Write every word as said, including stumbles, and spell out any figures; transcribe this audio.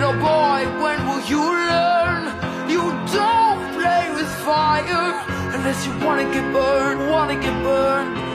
Little boy, when will you learn? You don't play with fire unless you wanna get burned, wanna get burned.